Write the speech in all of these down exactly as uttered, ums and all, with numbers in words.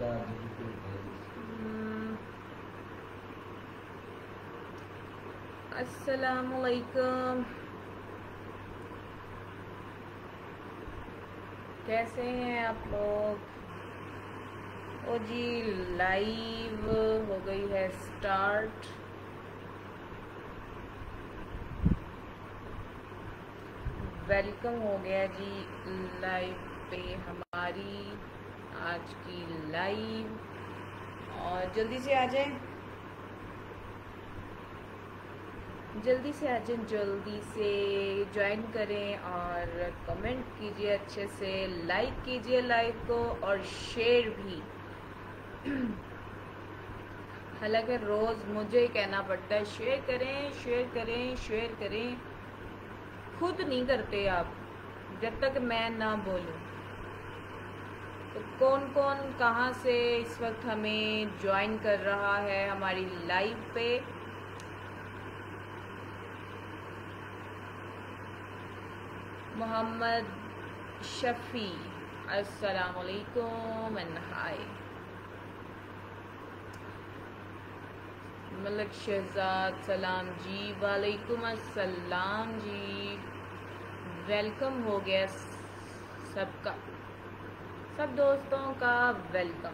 हम्म, अस्सलामुअलैकुम, कैसे हैं आप लोग? ओ जी, लाइव हो गई है स्टार्ट। वेलकम हो गया जी लाइव पे हमारी आज की लाइव। और जल्दी से आ जाएं, जल्दी से आ जाएं, जल्दी से ज्वाइन करें और कमेंट कीजिए, अच्छे से लाइक कीजिए लाइव को और शेयर भी। हालांकि रोज़ मुझे ही कहना पड़ता है शेयर करें शेयर करें शेयर करें, खुद नहीं करते आप जब तक मैं ना बोलूं। तो कौन कौन कहाँ से इस वक्त हमें ज्वाइन कर रहा है हमारी लाइव पे? मोहम्मद शफ़ी, अस्सलाम वालेकुम एंड हाय। मलक शहजाद, सलाम जी, वालेकुम अस्सलाम जी। वेलकम हो गया सबका, सब दोस्तों का वेलकम।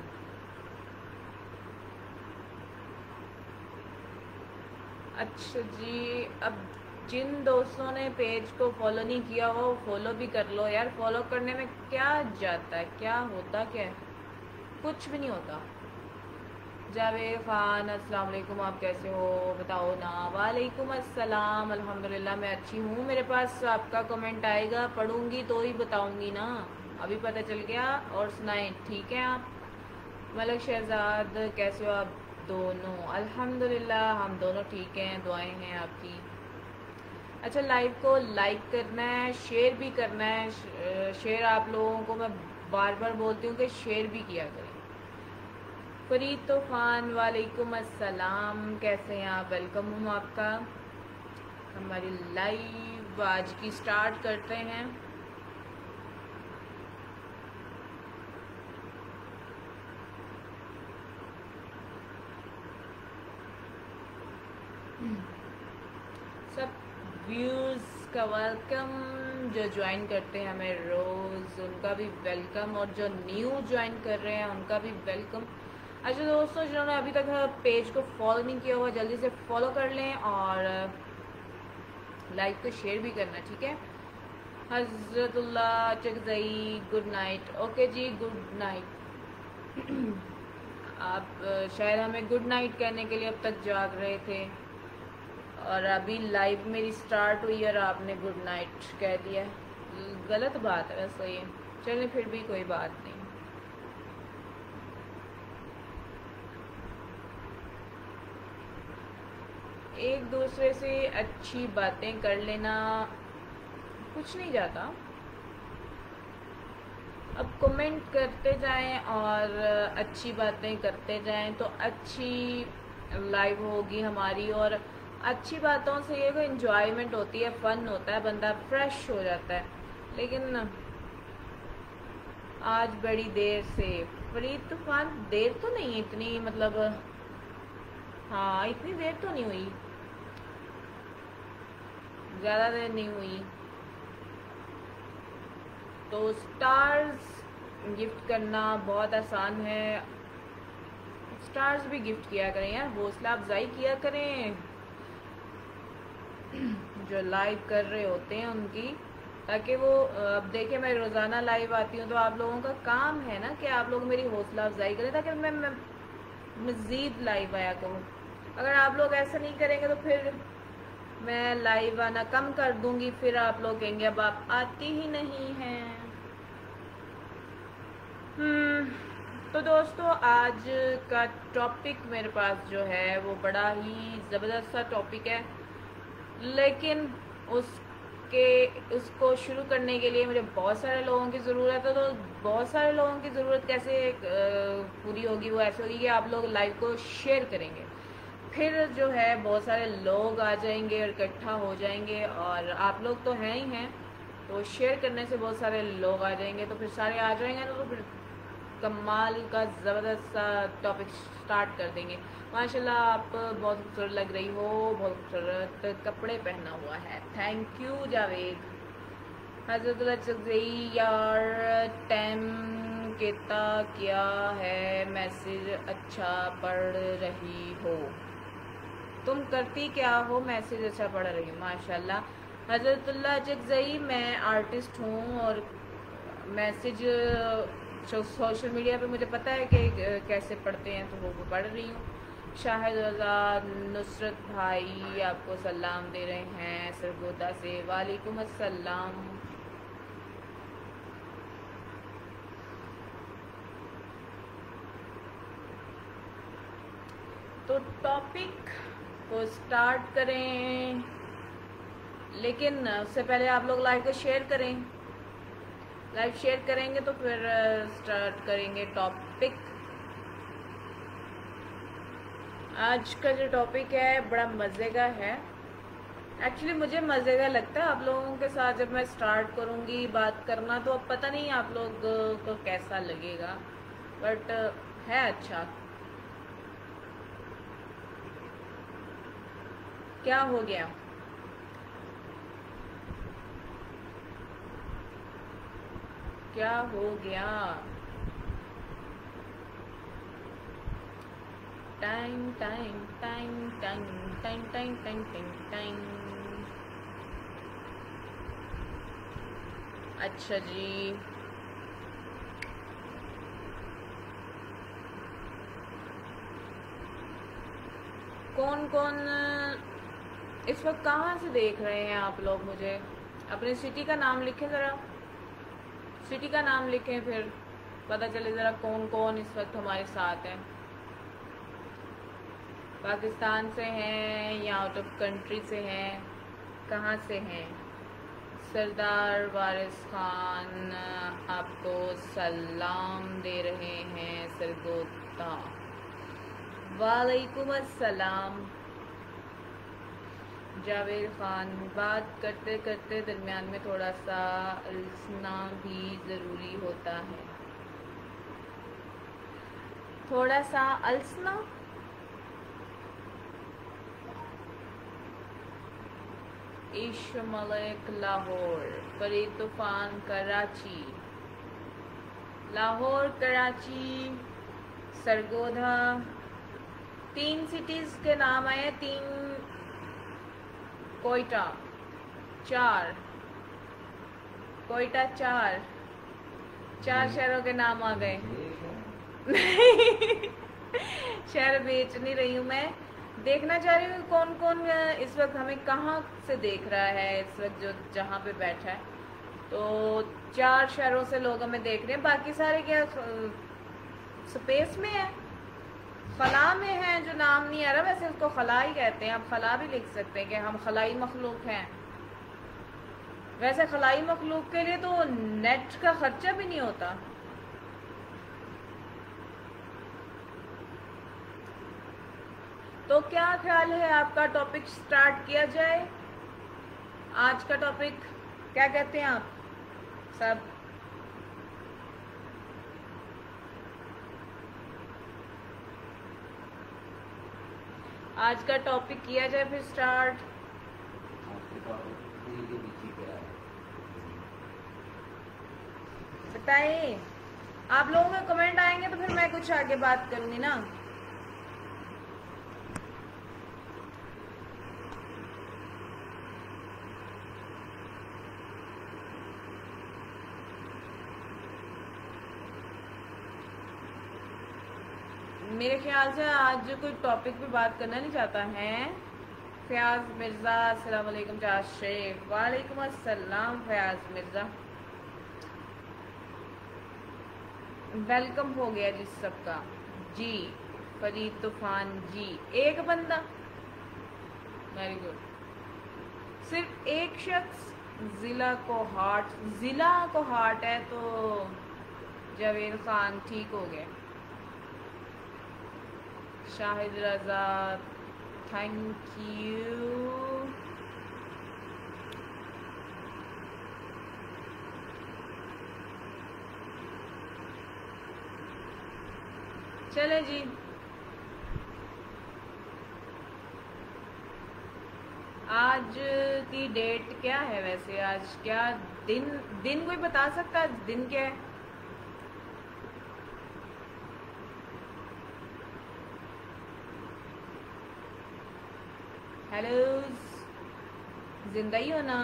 अच्छा जी, अब जिन दोस्तों ने पेज को फॉलो नहीं किया वो फॉलो भी कर लो यार। फॉलो करने में क्या जाता है, क्या होता क्या है? कुछ भी नहीं होता। जावेद खान, अस्सलाम वालेकुम, आप कैसे हो बताओ ना? वालेकुम अस्सलाम, अल्हम्दुलिल्लाह मैं अच्छी हूँ। मेरे पास आपका कमेंट आएगा, पढ़ूंगी तो ही बताऊंगी ना। अभी पता चल गया। और सुनाएं, ठीक है आप? मलक शहजाद, कैसे हो आप दोनों? अल्हम्दुलिल्लाह हम दोनों ठीक हैं, दुआएं हैं आपकी। अच्छा, लाइव को लाइक करना है, शेयर भी करना है। शेयर आप लोगों को मैं बार बार बोलती हूँ कि शेयर भी किया करें। फरीद तूफान, वालेकुम अस्सलाम, कैसे हैं आप? वेलकम हूँ आपका। हमारी लाइव आज की स्टार्ट करते हैं। सब व्यूज़ का वेलकम, जो ज्वाइन करते हैं हमें रोज़ उनका भी वेलकम, और जो न्यू ज्वाइन कर रहे हैं उनका भी वेलकम। अच्छा दोस्तों, जिन्होंने अभी तक पेज को फॉलो नहीं किया हुआ जल्दी से फॉलो कर लें और लाइक को शेयर भी करना, ठीक है? Hazratullah Chakzai, good night. Okay जी, गुड नाइट। आप शायद हमें गुड नाइट कहने के लिए अब तक जाग रहे थे और अभी लाइव मेरी स्टार्ट हुई और आपने गुड नाइट कह दिया। गलत बात है वैसे ये। चलें, फिर भी कोई बात नहीं। एक दूसरे से अच्छी बातें कर लेना कुछ नहीं जाता। अब कमेंट करते जाएं और अच्छी बातें करते जाएं तो अच्छी लाइव होगी हमारी, और अच्छी बातों से ये कोई इन्जॉयमेंट होती है, फन होता है, बंदा फ्रेश हो जाता है। लेकिन आज बड़ी देर से, फरीद तूफान देर तो नहीं इतनी, मतलब हाँ इतनी देर तो नहीं हुई, ज़्यादा देर नहीं हुई। तो स्टार्स गिफ्ट करना बहुत आसान है, स्टार्स भी गिफ्ट किया करें यार, हौसला अफजाई किया करें जो लाइव कर रहे होते हैं उनकी, ताकि वो अब देखिए मैं रोज़ाना लाइव आती हूँ तो आप लोगों का काम है ना कि आप लोग मेरी हौसला अफजाई करें ताकि मैं, मैं मज़ीद लाइव आया करूँ। अगर आप लोग ऐसा नहीं करेंगे तो फिर मैं लाइव आना कम कर दूंगी, फिर आप लोग कहेंगे अब आप आती ही नहीं हैं। हम्म तो दोस्तों, आज का टॉपिक मेरे पास जो है वो बड़ा ही ज़बरदस्त सा टॉपिक है, लेकिन उसके उसको शुरू करने के लिए मुझे बहुत सारे लोगों की ज़रूरत है। तो बहुत सारे लोगों की ज़रूरत कैसे पूरी होगी? वो ऐसे होगी कि आप लोग लाइव को शेयर करेंगे, फिर जो है बहुत सारे लोग आ जाएंगे और इकट्ठा हो जाएंगे, और आप लोग तो हैं ही हैं, तो शेयर करने से बहुत सारे लोग आ जाएंगे, तो फिर सारे आ जाएंगे ना, तो फिर कमाल का ज़बरदस्त सा टॉपिक स्टार्ट कर देंगे। माशाल्लाह आप बहुत खूबसूरत लग रही हो, बहुत खूबसूरत कपड़े पहना हुआ है। Thank you Javed. हजरत यार टाइम कहता क्या है, मैसेज अच्छा पढ़ रही हो। तुम करती क्या हो? मैसेज अच्छा पढ़ रही हूँ माशाल्लाह। हजरतुल्लाह जगजई, मैं आर्टिस्ट हूँ और मैसेज सोशल मीडिया पे मुझे पता है कि कैसे पढ़ते हैं, तो वो वो पढ़ रही हूँ। शाहिद रज़ा नुसरत भाई आपको सलाम दे रहे हैं सरगोदा से। वालेकुम अस्सलाम। तो टॉपिक को स्टार्ट करें, लेकिन उससे पहले आप लोग लाइव को शेयर करें। लाइव शेयर करेंगे तो फिर स्टार्ट करेंगे टॉपिक। आज का जो टॉपिक है बड़ा मज़े का है। एक्चुअली मुझे मज़े का लगता है। आप लोगों के साथ जब मैं स्टार्ट करूँगी बात करना, तो अब पता नहीं आप लोग को कैसा लगेगा, बट है अच्छा। क्या हो गया? क्या हो गया? Time time time time time time time time time अच्छा जी, कौन कौन इस वक्त कहाँ से देख रहे हैं आप लोग? मुझे अपनी सिटी का नाम लिखें ज़रा। सिटी का नाम लिखें, फिर पता चले ज़रा कौन कौन इस वक्त हमारे साथ है। पाकिस्तान से हैं या आउट ऑफ कंट्री से हैं? कहाँ से हैं? सरदार वारिस खान आपको सलाम दे रहे हैं सरगोदा। वालेकुम अस्सलाम। जावेद खान, बात करते करते दरमियान में थोड़ा सा अलसना भी ज़रूरी होता है। थोड़ा सा अलसना? इश मलिक लाहौर, फरीद तूफान कराची। लाहौर, कराची, सरगोधा, तीन सिटीज़ के नाम आए। तीन, कोयटा चार, कोयटा चार, चार शहरों के नाम आ गए। शहर बेच नहीं रही हूँ मैं, देखना चाह रही हूँ कौन कौन इस वक्त हमें कहाँ से देख रहा है। इस वक्त जो जहाँ पे बैठा है, तो चार शहरों से लोग हमें देख रहे हैं। बाकी सारे क्या स्पेस में है, खला में है, जो नाम नहीं आ रहा। वैसे उसको खला ही कहते हैं, आप खला भी लिख सकते हैं कि हम खलाई मखलूक हैं। वैसे खलाई मखलूक के लिए तो नेट का खर्चा भी नहीं होता। तो क्या ख्याल है आपका? टॉपिक स्टार्ट किया जाए। आज का टॉपिक क्या कहते हैं आप सब? आज का टॉपिक किया जाए फिर स्टार्ट। बताइए, आप लोगों के कमेंट आएंगे तो फिर मैं कुछ आगे बात करूंगी ना। मेरे ख्याल से आज कोई टॉपिक पे बात करना नहीं चाहता है। फयाज मिर्ज़ा, अस्सलाम वालेकुम। चार शेख, वालेकुम अस्सलाम। फयाज मिर्ज़ा, वेलकम हो गया जी सबका जी। फरीद तूफान जी, एक बंदा, वेरी गुड। सिर्फ एक शख्स, ज़िला को हार्ट, ज़िला को हार्ट है तो जावेद खान ठीक हो गया। Shahid Raza, thank you. चले जी। आज की डेट क्या है वैसे? आज क्या दिन दिन कोई बता सकता है दिन क्या है? हेलो, जिंदा ही हो ना?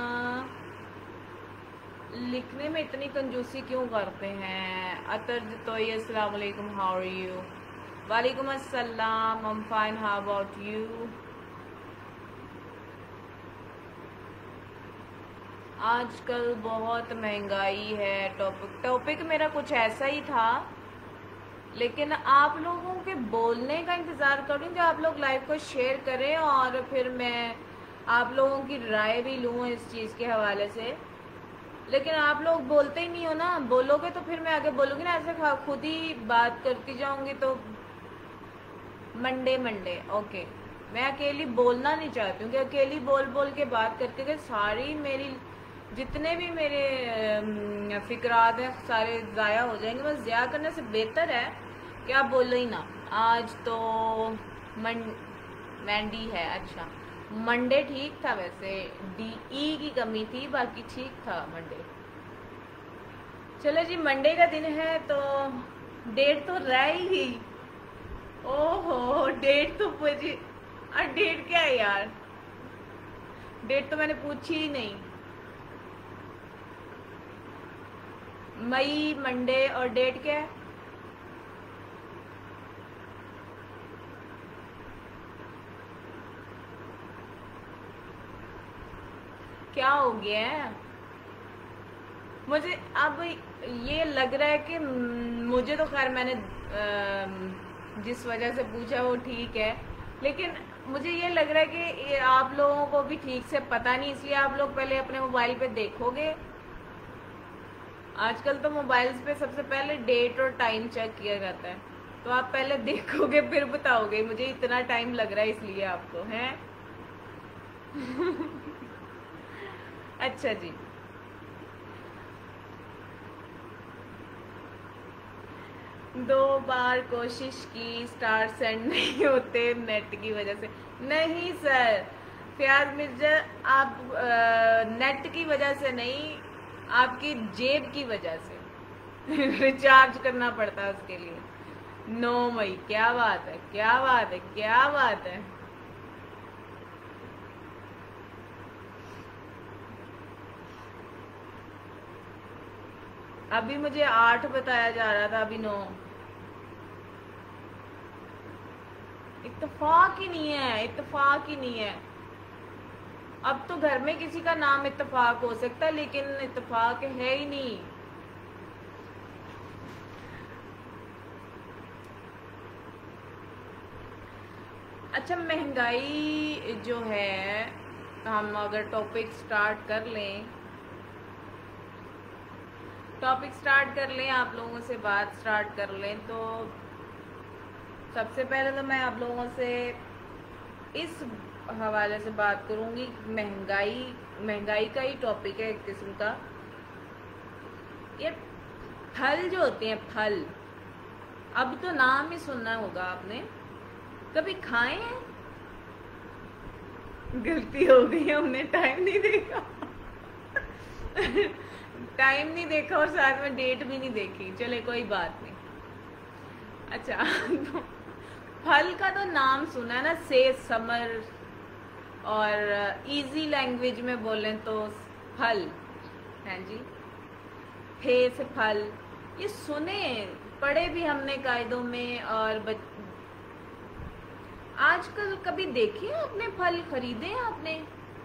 लिखने में इतनी कंजूसी क्यों करते हैं? अतर तो ये अस्सलाम वालेकुम, हाउ आर यू? वालेकुम अस्सलाम, I am fine, how about you? आजकल बहुत महंगाई है। टॉपिक टॉपिक मेरा कुछ ऐसा ही था, लेकिन आप लोगों के बोलने का इंतज़ार करूँ जो आप लोग लाइव को शेयर करें, और फिर मैं आप लोगों की राय भी लूँ इस चीज़ के हवाले से। लेकिन आप लोग बोलते ही नहीं हो ना। बोलोगे तो फिर मैं आगे बोलूँगी ना, ऐसे खुद ही बात करती जाऊँगी तो मंडे मंडे ओके। मैं अकेली बोलना नहीं चाहती हूँ कि अकेली बोल बोल के बात करके कि सारी मेरी जितने भी मेरे फिक्रात हैं सारे ज़ाया हो जाएंगे। बस ज़ाया करने से बेहतर है कि आप बोलो ही ना। आज तो मन मंडी है। अच्छा, मंडे ठीक था वैसे, डी ई की कमी थी, बाकी ठीक था मंडे। चलो जी, मंडे का दिन है तो डेट तो रह ही गई। ओहो, डेट तो पूछी। और डेट क्या है यार? डेट तो मैंने पूछी ही नहीं। मई, मंडे और डेट क्या है? क्या हो गया है? मुझे अब ये लग रहा है कि मुझे तो खैर मैंने जिस वजह से पूछा वो ठीक है, लेकिन मुझे ये लग रहा है कि ये आप लोगों को भी ठीक से पता नहीं, इसलिए आप लोग पहले अपने मोबाइल पे देखोगे। आजकल तो मोबाइल्स पे सबसे पहले डेट और टाइम चेक किया जाता है, तो आप पहले देखोगे फिर बताओगे मुझे इतना टाइम लग रहा है इसलिए आपको है। अच्छा जी, दो बार कोशिश की, स्टार सेंड नहीं होते नेट की वजह से। नहीं सर फयाज मिर्जा, आप आ, नेट की वजह से नहीं, आपकी जेब की वजह से रिचार्ज करना पड़ता है उसके लिए। नौ मई, क्या बात है, क्या बात है, क्या बात है। अभी मुझे आठ बताया जा रहा था, अभी नौ। इत्तेफाक ही नहीं है, इत्तेफाक ही नहीं है। अब तो घर में किसी का नाम इत्तेफाक हो सकता है, लेकिन इत्तेफाक है ही नहीं। अच्छा, महंगाई जो है, हम अगर टॉपिक स्टार्ट कर लें टॉपिक स्टार्ट कर लें आप लोगों से बात स्टार्ट कर लें तो सबसे पहले तो मैं आप लोगों से इस हवाले से बात करूंगी। महंगाई महंगाई का ही टॉपिक है एक किस्म का। ये फल जो होते हैं, फल, अब तो नाम ही सुनना होगा आपने, कभी खाए हैं? गलती हो गई, हमने टाइम नहीं देखा। टाइम नहीं देखा और साथ में डेट भी नहीं देखी। चले कोई बात नहीं। अच्छा, तो फल का तो नाम सुना है ना, से समर, और इजी लैंग्वेज में बोलें तो फल है जी, फे से फल, ये सुने पढ़े भी हमने कायदों में। और बच... आजकल कभी देखे आपने फल खरीदे हैं आपने?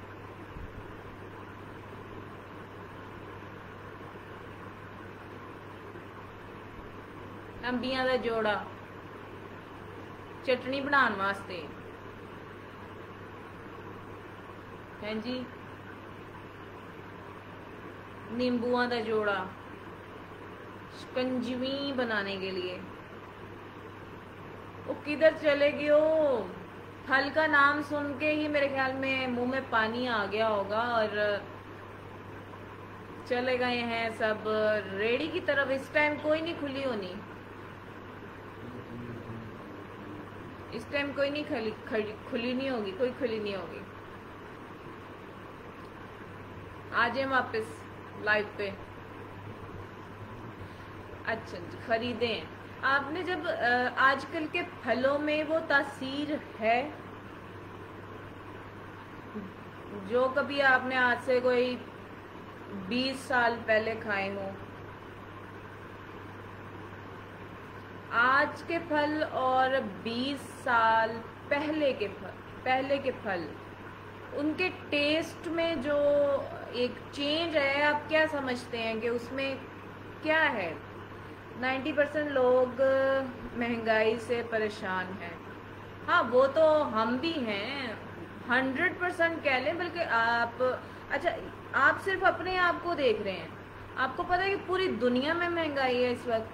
अंबियां दा जोड़ा चटनी बनाने वास्ते है जी, नींबुआ दा जोड़ा शिकंजवी बनाने के लिए। वो किधर चले गए हो? फल का नाम सुन के ही मेरे ख्याल में मुंह में पानी आ गया होगा और चले गए हैं सब रेडी की तरफ। इस टाइम कोई नहीं खुली होनी। इस टाइम कोई नहीं खली खली खुली नहीं होगी, कोई खुली नहीं होगी। आ जाए वापस लाइव पे। अच्छा, खरीदें। आपने जब आजकल के फलों में वो तासीर है जो कभी आपने आज से कोई बीस साल पहले खाए हो। आज के फल और बीस साल पहले के फल पहले के फल उनके टेस्ट में जो एक चेंज है, आप क्या समझते हैं कि उसमें क्या है? नब्बे परसेंट लोग महंगाई से परेशान हैं। हाँ, वो तो हम भी हैं, हंड्रेड परसेंट कह लें। बल्कि आप, अच्छा, आप सिर्फ अपने आप को देख रहे हैं। आपको पता है कि पूरी दुनिया में महंगाई है इस वक्त,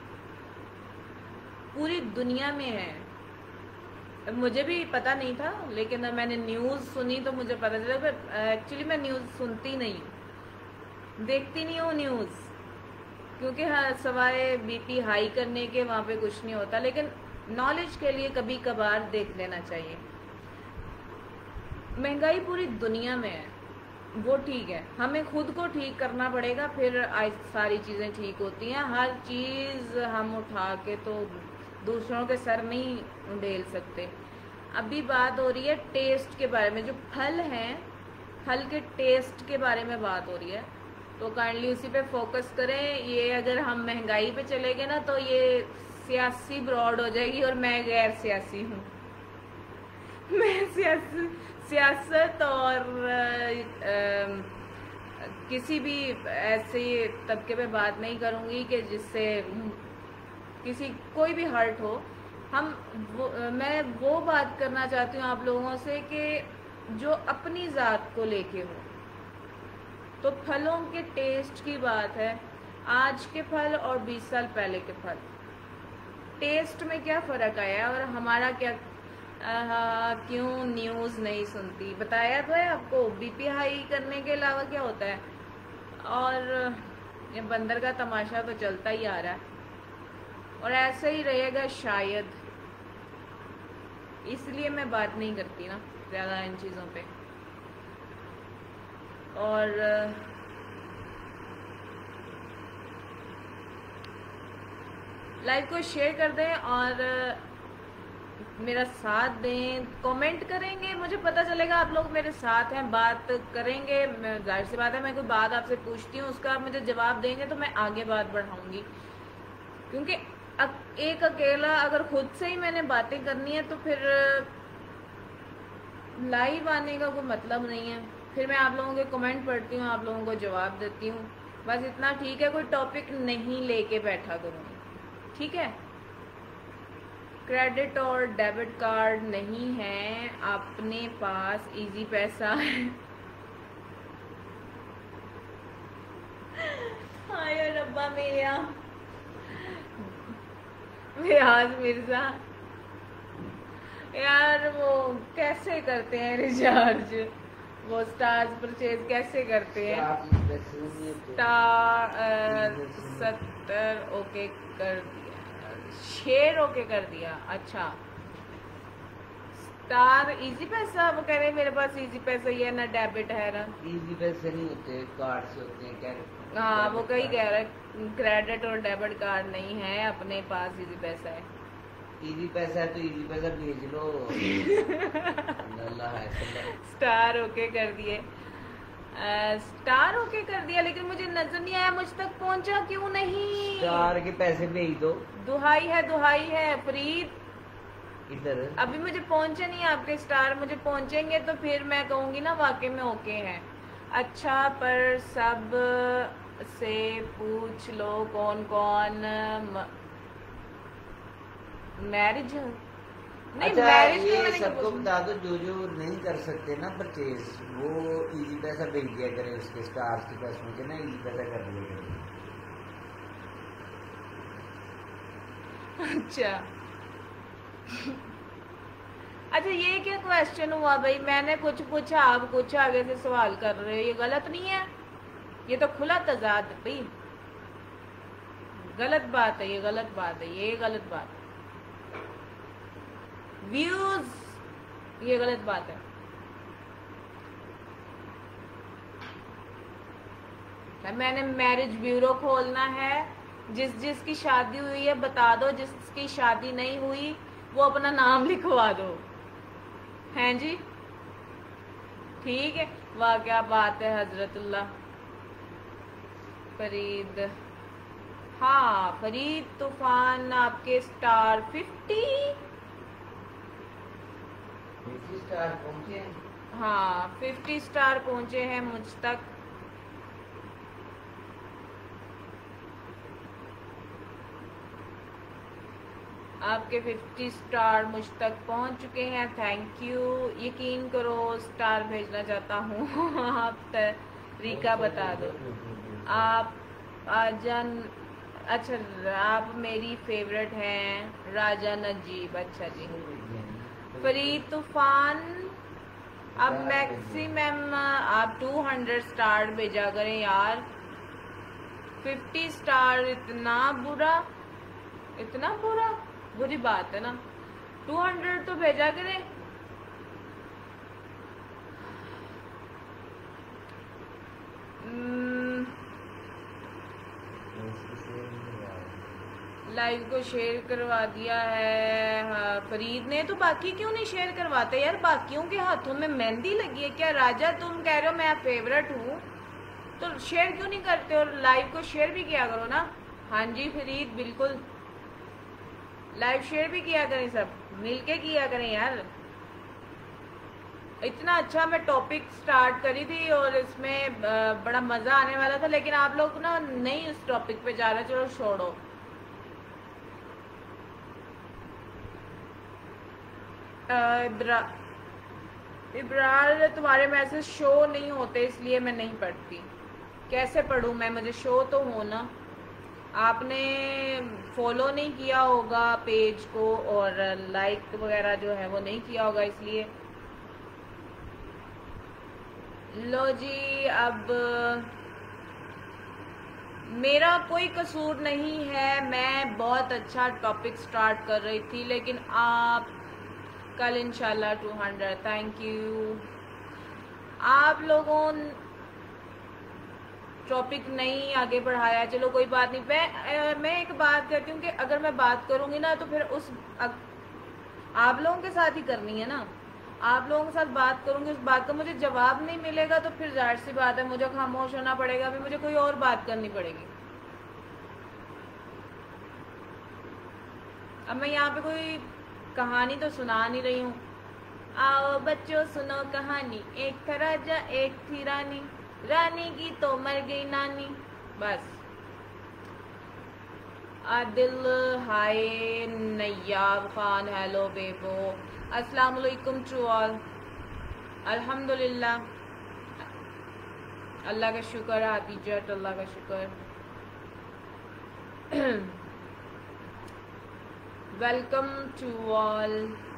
पूरी दुनिया में है। मुझे भी पता नहीं था, लेकिन मैंने न्यूज़ सुनी तो मुझे पता चला। पर एक्चुअली मैं न्यूज़ सुनती नहीं हूँ, देखती नहीं हूँ न्यूज़, क्योंकि हाँ, सवाए बीपी हाई करने के वहाँ पे कुछ नहीं होता। लेकिन नॉलेज के लिए कभी कभार देख लेना चाहिए। महंगाई पूरी दुनिया में है, वो ठीक है, हमें खुद को ठीक करना पड़ेगा, फिर सारी चीज़ें ठीक होती हैं। हर चीज़ हम उठा के तो दूसरों के सर नहीं उंडेल सकते। अभी बात हो रही है टेस्ट के बारे में, जो फल हैं, फल के टेस्ट के बारे में बात हो रही है, तो काइंडली उसी पे फोकस करें। ये अगर हम महंगाई पे चले गए ना तो ये सियासी ब्रॉड हो जाएगी, और मैं गैर सियासी हूँ। मैं सियासी सियासत और आ, आ, किसी भी ऐसे तबके पे बात नहीं करूँगी कि जिससे किसी कोई भी हर्ट हो। हम वो, मैं वो बात करना चाहती हूँ आप लोगों से कि जो अपनी ज़ात को लेके हो। तो फलों के टेस्ट की बात है, आज के फल और बीस साल पहले के फल, टेस्ट में क्या फ़र्क आया और हमारा क्या आ, क्यों न्यूज़ नहीं सुनती? बताया तो है आपको, बीपी हाई करने के अलावा क्या होता है। और ये बंदर का तमाशा तो चलता ही आ रहा है और ऐसे ही रहेगा शायद, इसलिए मैं बात नहीं करती ना ज़्यादा इन चीज़ों पे। और लाइव को शेयर कर दें और मेरा साथ दें, कमेंट करेंगे, मुझे पता चलेगा आप लोग मेरे साथ हैं, बात करेंगे। जाहिर सी बात है, मैं कोई बात आपसे पूछती हूँ, उसका आप मुझे जवाब देंगे तो मैं आगे बात बढ़ाऊंगी। क्योंकि एक अकेला अगर खुद से ही मैंने बातें करनी है तो फिर लाइव आने का कोई मतलब नहीं है। फिर मैं आप लोगों के कमेंट पढ़ती हूँ, आप लोगों को जवाब देती हूँ, बस इतना ठीक है। कोई टॉपिक नहीं लेके बैठा करूँगी, ठीक है। क्रेडिट और डेबिट कार्ड नहीं है अपने पास, इजी पैसा है। हाय रब्बा मेरा, रियाज मिर्जा यार, वो कैसे करते हैं रिचार्ज, वो स्टार्स परचेज कैसे करते हैं? स्टार सत्तर ओके कर दिया, शेयर ओके कर दिया। अच्छा, स्टार इजी पैसा, वो कह रहे हैं मेरे पास इजी पैसा ही है ना, डेबिट है ना। इजी पैसे नहीं होते, कार्ड से होते हैं क्या? हाँ, वो कहीं कह रहा है क्रेडिट और डेबिट कार्ड नहीं है अपने पास, इजी पैसा है। इजी पैसा है तो इजी पैसा भेज लो। अल्लाह है। स्टार ओके कर दिए, स्टार ओके कर दिया, लेकिन मुझे नजर नहीं आया, मुझ तक पहुंचा क्यों नहीं? स्टार के पैसे भेज दो। दुहाई है, दुहाई है फरीद, इधर अभी मुझे पहुंचे नहीं आपके स्टार, मुझे पहुंचेंगे तो फिर मैं कहूंगी ना वाकई में ओके है। अच्छा, पर सब से पूछ लो कौन कौन मैरिज नहीं। अच्छा, मैरिज ये सबको बता दो जो जो नहीं कर सकते ना परचेज, वो इजी पैसा भेज दिया करें उसके स्टार्स के पास में, ना इजी पैसा कर दिया करें। अच्छा अच्छा, ये क्या क्वेश्चन हुआ भाई? मैंने कुछ पूछा, आप कुछ आगे से सवाल कर रहे हो, ये गलत नहीं है, ये तो खुला तजाद भाई, गलत बात है, ये गलत बात है, ये गलत बात। व्यूज, ये गलत बात है। मैंने मैरिज ब्यूरो खोलना है, जिस जिसकी शादी हुई है बता दो, जिसकी शादी नहीं हुई वो अपना नाम लिखवा दो। हैं जी, ठीक है। वाह क्या बात है हजरतुल्लाह। फरीद, हाँ फरीद तूफान आपके स्टार फिफ्टी स्टार पहुंचे। हाँ फिफ्टी स्टार पहुंचे हैं मुझ तक। आपके फिफ्टी स्टार मुझ तक पहुंच चुके हैं, थैंक यू। यकीन करो स्टार भेजना चाहता हूँ आप तरीका बता दो। आप आजन, अच्छा आप मेरी फेवरेट हैं राजा नजीब। अच्छा जी। फरीद तूफान, अब मैक्सिमम आप टू हंड्रेड स्टार भेजा करें यार। फिफ्टी स्टार इतना बुरा, इतना बुरा, बुरी बात है ना। टू हंड्रेड तो भेजा करें। लाइव को शेयर करवा दिया है। हाँ, फरीद ने तो बाकी क्यों नहीं शेयर करवाते यार? बाकियों के हाथों में मेहंदी लगी है क्या? राजा तुम कह रहे हो मैं फेवरेट हूँ तो शेयर क्यों नहीं करते? और लाइव को शेयर भी किया करो ना। हाँ जी फरीद, बिल्कुल लाइव शेयर भी किया करें, सब मिलके किया करें यार। इतना अच्छा मैं टॉपिक स्टार्ट करी थी और इसमें बड़ा मजा आने वाला था, लेकिन आप लोग ना नहीं उस टॉपिक पे जा रहे। चलो छोड़ो। इब्रा इब्रार, तुम्हारे मैसेज शो नहीं होते इसलिए मैं नहीं पढ़ती। कैसे पढ़ूं मैं? मुझे शो तो हो ना। आपने फॉलो नहीं किया होगा पेज को और लाइक वगैरह जो है वो नहीं किया होगा इसलिए। लो जी, अब मेरा कोई कसूर नहीं है, मैं बहुत अच्छा टॉपिक स्टार्ट कर रही थी, लेकिन आप कल इंशाल्लाह टू हंड्रेड। Thank you. आप लोगों टॉपिक नहीं आगे बढ़ाया, चलो कोई बात नहीं। मैं मैं एक बात कहती हूँ कि अगर मैं बात करूंगी ना तो फिर उस आप लोगों के साथ ही करनी है ना। आप लोगों के साथ बात करूंगी, उस बात का मुझे जवाब नहीं मिलेगा तो फिर जाहिर सी बात है मुझे खामोश होना पड़ेगा, अभी मुझे कोई और बात करनी पड़ेगी। अब मैं यहाँ पे कोई कहानी तो सुना नहीं रही हूँ। आओ बच्चों सुनो कहानी, एक था राजा एक थी रानी, रानी की तो मर गई नानी। बस। आदिल हाय, नैयाब खान हेलो बेबो, अस्सलाम वालेकुम टू ऑल। अल्हम्दुलिल्लाह, अल्लाह का शुक्र है हतीजत, अल्लाह का शुक्र। Welcome to all.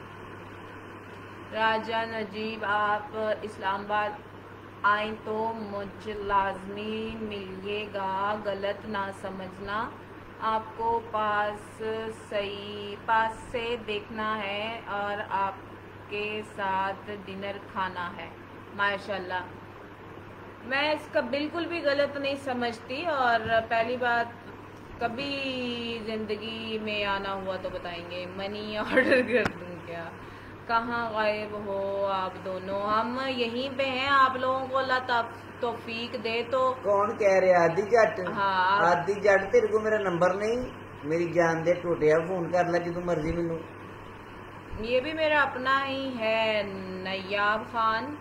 Raja Najeeb, आप इस्लामाबाद आए तो मुझे लाजमी मिलिएगा, गलत ना समझना। आपको पास सही पास से देखना है और आपके साथ डिनर खाना है। माशाल्लाह, मैं इसका बिल्कुल भी गलत नहीं समझती। और पहली बात, कभी ज़िंदगी में आना हुआ तो बताएंगे। मनी ऑर्डर कर दूँ क्या? कहाँ गायब हो आप दोनों? हम यहीं पे हैं। आप लोगों को अल्लाह तौफीक दे तो। कौन कह रहे आदि जट? हाँ आदि जट, तेरे को मेरा नंबर नहीं? मेरी जान दे टोटिया, फोन कर ला जो मर्जी मैनू। ये भी मेरा अपना ही है नैयाब खान।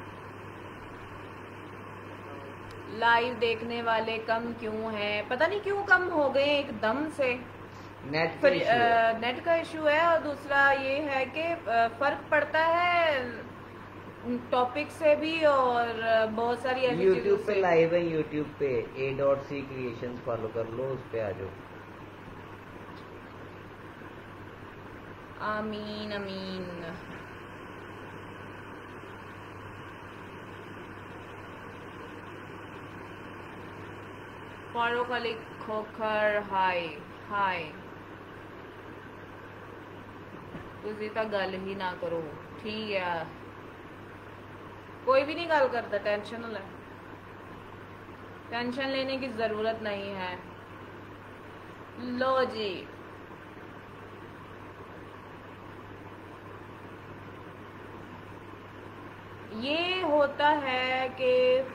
लाइव देखने वाले कम क्यों हैं? पता नहीं क्यों कम हो गए एकदम से। नेट फिर आ, नेट का इशू है और दूसरा ये है कि फर्क पड़ता है टॉपिक से भी और बहुत सारी ऐसी यूट्यूब पे लाइव है, यूट्यूब पे A dot C creations follow कर लो, उस पे आ जाओ। आमीन आमीन। फारूक अली खोखर हाय हाय। तुसी तो गल ही ना करो। ठीक है, कोई भी नहीं गल करता, टेंशन ना ले, टेंशन लेने की जरूरत नहीं है। लो जी, ये होता है कि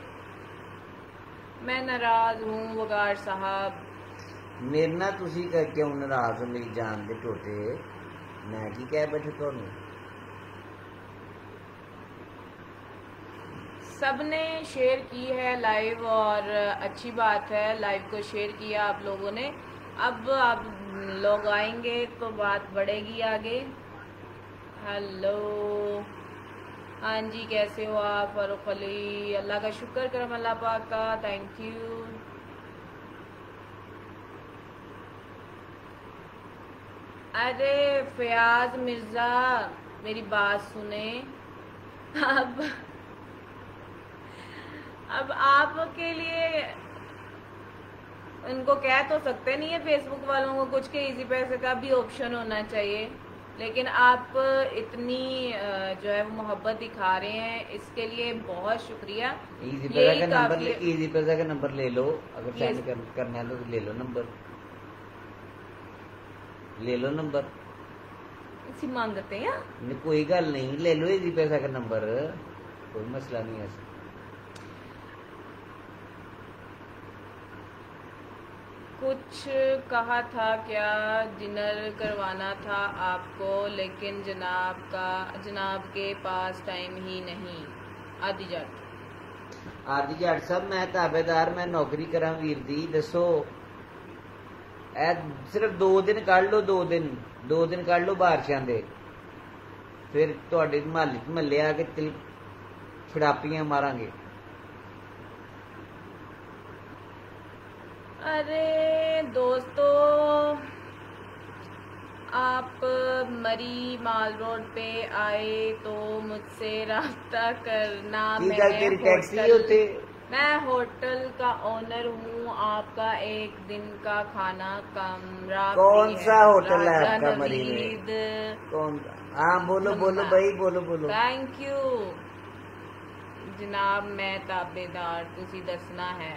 मैं नाराज हूँ वगाड़ साहब। मेरे ना तुसी क- क्यों नाराज हो मेरी जान दे टोटे? मैं की कह बैठे तुहानू? सबने शेयर की है लाइव, और अच्छी बात है, लाइव को शेयर किया आप लोगों ने। अब आप लोग आएंगे तो बात बढ़ेगी आगे। हेलो, हाँ जी, कैसे हो आप फारूक अली? अल्लाह का शुक्र करम अल्लाह पाक का, थैंक यू। अरे फयाज मिर्ज़ा, मेरी बात सुने। अब अब आपके लिए उनको कह तो सकते नहीं है फेसबुक वालों को कुछ के इजी पैसे का भी ऑप्शन होना चाहिए, लेकिन आप इतनी अ, जो है वो मोहब्बत दिखा रहे हैं, इसके लिए बहुत शुक्रिया। इजी पैसा यही का नंबर काफी ले, इजी पैसा का नंबर ले लो, अगर ये सेंड कर, करना है तो ले लो नंबर, ले लो नंबर। इसी मांगते हैं। नहीं, कोई गल नहीं, ले लो इजी पैसा का नंबर, कोई मसला नहीं है। कुछ कहा था क्या? डिनर करवाना था आपको, लेकिन जनाब का जनाब के पास टाइम ही नहीं। आदि जाट आदि जाट साहब, मैं ताबेदार, मैं नौकरी करा वीर दी, दसो ए सिर्फ दो दिन कढ़ लो, दो दिन दो दिन कढ़ लो बारिशां दे, फिर तुहाडे महल्ले च महल्ले आके तिल छड़ापियां मारांगे। अरे दोस्तों, आप मरी माल रोड पे आए तो मुझसे रास्ता करना। की मैं गल तेरी टैक्सी होटल होते? मैं होटल का ओनर हूँ, आपका एक दिन का खाना कमरा कौन फ्री सा है। होटल है राजा आपका मरी में? नवीद, कौन? हाँ बोलो बोलो भाई, बोलो बोलो। थैंक यू जनाब, मैं ताबेदार, तुसी दसना है।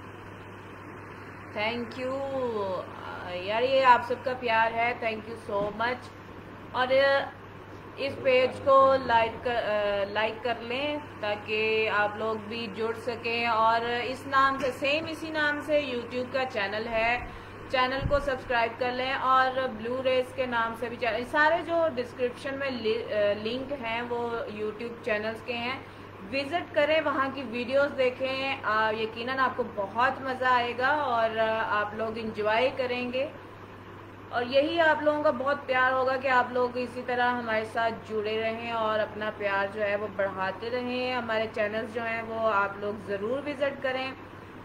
थैंक यू यार, ये आप सबका प्यार है, थैंक यू सो मच। और इस पेज को लाइक कर लाइक कर लें ताकि आप लोग भी जुड़ सकें। और इस नाम से, सेम इसी नाम से यूट्यूब का चैनल है, चैनल को सब्सक्राइब कर लें। और ब्लू रेस के नाम से भी चैनल, सारे जो डिस्क्रिप्शन में लि, लिंक हैं वो यूट्यूब चैनल्स के हैं, विजिट करें, वहाँ की वीडियोस देखें। आ, यकीनन आपको बहुत मज़ा आएगा और आप लोग इंजॉय करेंगे। और यही आप लोगों का बहुत प्यार होगा कि आप लोग इसी तरह हमारे साथ जुड़े रहें और अपना प्यार जो है वो बढ़ाते रहें। हमारे चैनल्स जो हैं वो आप लोग ज़रूर विज़िट करें।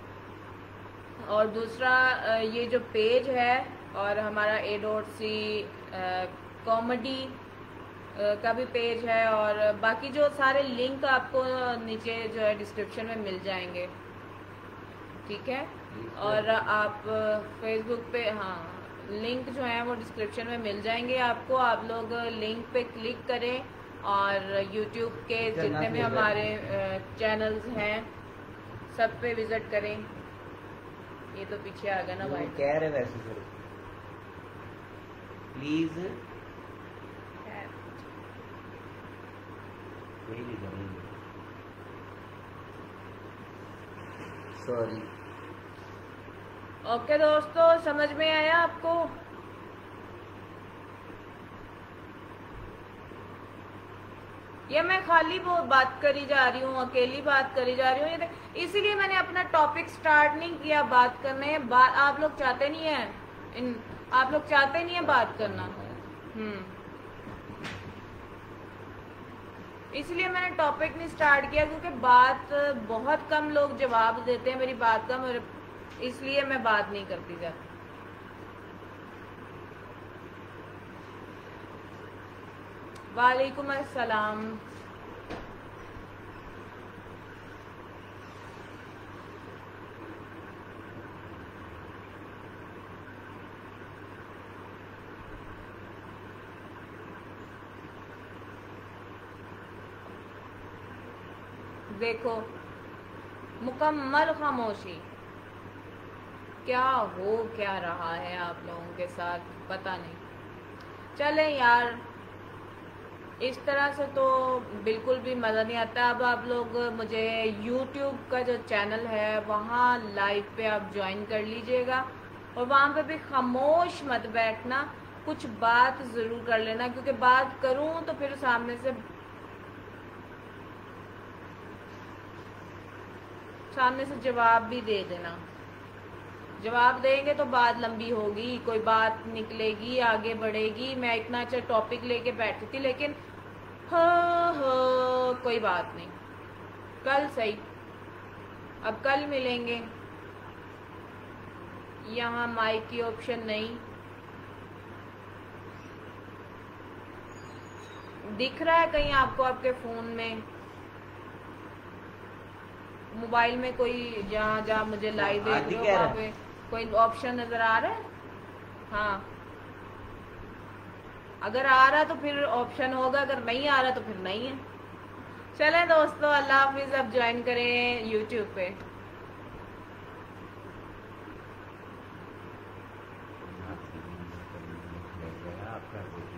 और दूसरा ये जो पेज है और हमारा ए डॉट सी कॉमेडी का भी पेज है, और बाकी जो सारे लिंक आपको नीचे जो है डिस्क्रिप्शन में मिल जाएंगे, ठीक है। और आप फेसबुक पे, हाँ, लिंक जो है वो डिस्क्रिप्शन में मिल जाएंगे आपको। आप लोग लिंक पे क्लिक करें और यूट्यूब के जितने भी हमारे चैनल्स हैं सब पे विजिट करें। ये तो पीछे आ गया ना भाई, कह रहे वैसे सर प्लीज सॉरी। ओके दोस्तों, समझ में आया आपको? ये मैं खाली वो बात करी जा रही हूँ, अकेली बात करी जा रही हूँ, ये इसीलिए मैंने अपना टॉपिक स्टार्ट नहीं किया बात करने। बात आप लोग चाहते नहीं है, इन आप लोग चाहते नहीं है बात करना, हम्म इसलिए मैंने टॉपिक नहीं स्टार्ट किया, क्योंकि बात बहुत कम लोग जवाब देते हैं मेरी बात का, मेरे इसलिए मैं बात नहीं करती जाती। वालेकुम अस्सलाम। देखो मुकम्मल खामोशी। क्या हो क्या रहा है आप लोगों के साथ पता नहीं। चले यार, इस तरह से तो बिल्कुल भी मज़ा नहीं आता। अब आप लोग मुझे यूट्यूब का जो चैनल है वहाँ लाइव पे आप ज्वाइन कर लीजिएगा, और वहाँ पे भी खामोश मत बैठना, कुछ बात ज़रूर कर लेना, क्योंकि बात करूँ तो फिर सामने से सामने से जवाब भी दे देना। जवाब देंगे तो बात लंबी होगी, कोई बात निकलेगी, आगे बढ़ेगी। मैं इतना अच्छा टॉपिक लेके बैठी थी, लेकिन हाँ हाँ कोई बात नहीं, कल सही। अब कल मिलेंगे। यहाँ माइक की ऑप्शन नहीं दिख रहा है कहीं आपको, आपके फ़ोन में, मोबाइल में कोई जहाँ जहाँ मुझे लाइव देख रहे हो वहाँ पे कोई ऑप्शन नज़र आ रहा है? हाँ, अगर आ रहा तो फिर ऑप्शन होगा, अगर नहीं आ रहा तो फिर नहीं है। चलें दोस्तों, अल्लाह हाफिज़। अब ज्वाइन करें यूट्यूब पे। आपका